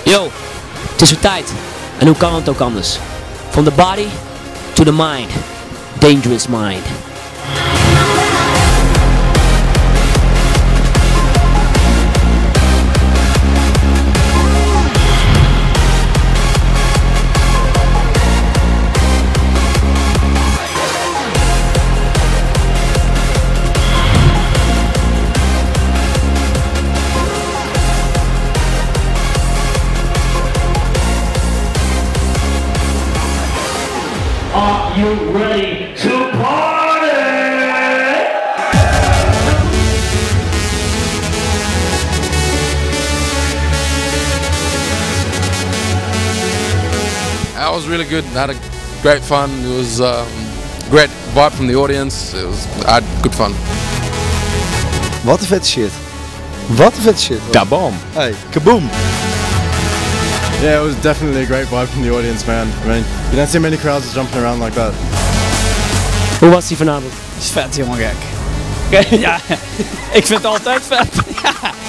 Yo, het is weer tijd. En hoe kan het ook anders? From the body to the mind. Dangerous mind. Are you ready to party? That was really good. I had a great fun. It was great vibe from the audience. I had good fun. Wat een vet shit. Wat een vet shit. Kaboom! Hey, kaboom! Yeah, it was definitely a great vibe from the audience, man. I mean, you don't see many crowds jumping around like that. Hoe was die vanavond? is vet, jongen, gek. Ja, ik vind het altijd vet. Ja.